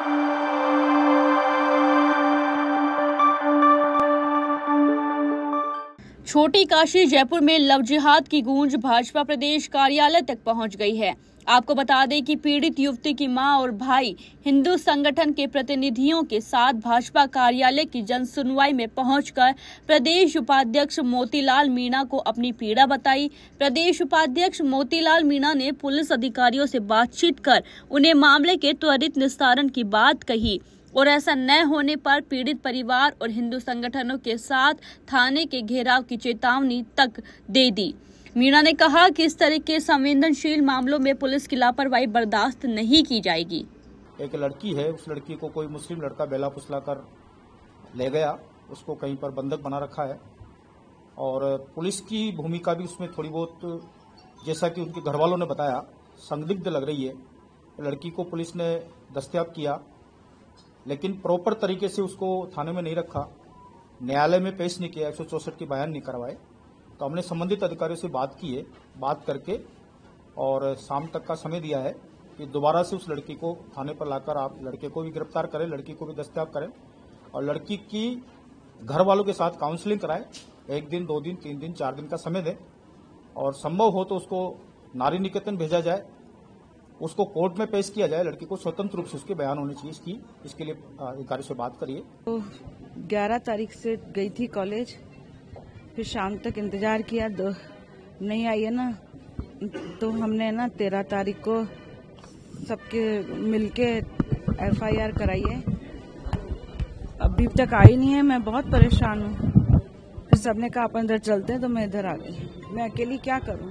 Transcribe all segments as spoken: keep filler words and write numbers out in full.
छोटी काशी जयपुर में लव जिहाद की गूंज भाजपा प्रदेश कार्यालय तक पहुंच गई है। आपको बता दें कि पीड़ित युवती की मां और भाई हिंदू संगठन के प्रतिनिधियों के साथ भाजपा कार्यालय की जन सुनवाई में पहुंचकर प्रदेश उपाध्यक्ष मोतीलाल मीणा को अपनी पीड़ा बताई। प्रदेश उपाध्यक्ष मोतीलाल मीणा ने पुलिस अधिकारियों से बातचीत कर उन्हें मामले के त्वरित निस्तारण की बात कही और ऐसा न होने पर पीड़ित परिवार और हिंदू संगठनों के साथ थाने के घेराव की चेतावनी तक दे दी। मीणा ने कहा कि इस तरह के संवेदनशील मामलों में पुलिस की लापरवाही बर्दाश्त नहीं की जाएगी। एक लड़की है, उस लड़की को कोई मुस्लिम लड़का बेला फुसला कर ले गया, उसको कहीं पर बंधक बना रखा है और पुलिस की भूमिका भी उसमें थोड़ी बहुत, जैसा कि उनके घर वालों ने बताया, संदिग्ध लग रही है। लड़की को पुलिस ने दस्तयाब किया लेकिन प्रॉपर तरीके से उसको थाने में नहीं रखा, न्यायालय में पेश नहीं किया, एक सौ चौसठ की बयान नहीं करवाए। तो हमने संबंधित अधिकारियों से बात की है, बात करके और शाम तक का समय दिया है कि दोबारा से उस लड़की को थाने पर लाकर आप लड़के को भी गिरफ्तार करें, लड़की को भी दस्तयाब करें और लड़की की घर वालों के साथ काउंसलिंग कराएं। एक दिन, दो दिन, तीन दिन, चार दिन का समय दें और संभव हो तो उसको नारी निकेतन भेजा जाए, उसको कोर्ट में पेश किया जाए, लड़की को स्वतंत्र रूप से उसके बयान होने चाहिए। इसकी इसके लिए अधिकारी से बात करिए। तो ग्यारह तारीख से गई थी कॉलेज, फिर शाम तक इंतजार किया, दो नहीं आई है ना, तो हमने ना तेरह तारीख को सबके मिलके एफ आई आर कराई है। अभी तक आई नहीं है, मैं बहुत परेशान हूँ। फिर सबने कहा अपन इधर चलते हैं तो मैं इधर आ गई। मैं अकेली क्या करूँ,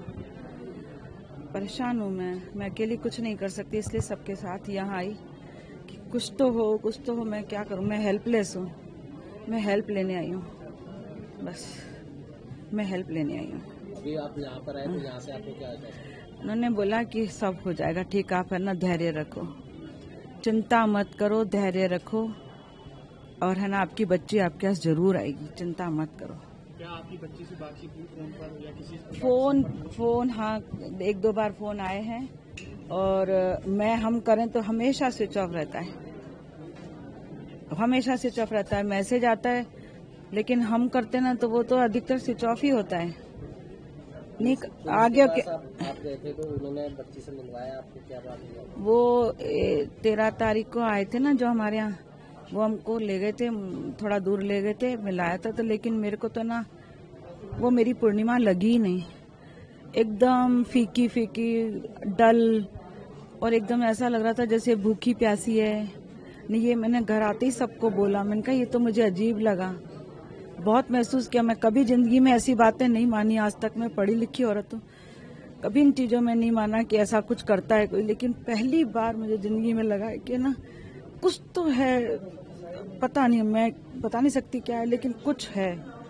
परेशान हूँ मैं मैं अकेली कुछ नहीं कर सकती, इसलिए सबके साथ यहाँ आई कि कुछ तो हो कुछ तो हो। मैं क्या करूँ, मैं हेल्पलेस हूँ, मैं हेल्प लेने आई हूँ, बस मैं हेल्प लेने आई हूँ। अभी आप यहाँ पर आए तो यहाँ से आपको क्या कहते? उन्होंने बोला कि सब हो जाएगा ठीक, आप है ना धैर्य रखो, चिंता मत करो, धैर्य रखो और है ना आपकी बच्ची आपके पास जरूर आएगी, चिंता मत करो। क्या आपकी बच्ची से बातचीत हुई फोन पर या किसी से? फोन फोन हाँ, एक दो बार फोन आए हैं और मैं हम करें तो हमेशा स्विच ऑफ रहता है, हमेशा स्विच ऑफ रहता है। मैसेज आता है लेकिन हम करते ना तो वो तो अधिकतर स्विच ऑफ ही होता है। नहीं आगे आप गए थे तो उन्होंने बच्ची से मिलवाया आपको, क्या बात हुई? वो तेरह तारीख को आए थे ना जो हमारे यहाँ, वो हमको ले गए थे, थोड़ा दूर ले गए थे, मिलाया था तो, लेकिन मेरे को तो ना वो मेरी पूर्णिमा लगी ही नहीं, एकदम फीकी फीकी डल और एकदम ऐसा लग रहा था जैसे भूखी प्यासी है। नहीं, ये मैंने घर आते ही सबको बोला, मैंने कहा ये तो मुझे अजीब लगा, बहुत महसूस किया। मैं कभी जिंदगी में ऐसी बातें नहीं मानी आज तक, मैं पढ़ी लिखी औरत हूँ, कभी इन चीजों में नहीं माना कि ऐसा कुछ करता है कोई, लेकिन पहली बार मुझे जिंदगी में लगा कि ना कुछ तो है, पता नहीं, मैं बता नहीं सकती क्या है लेकिन कुछ है।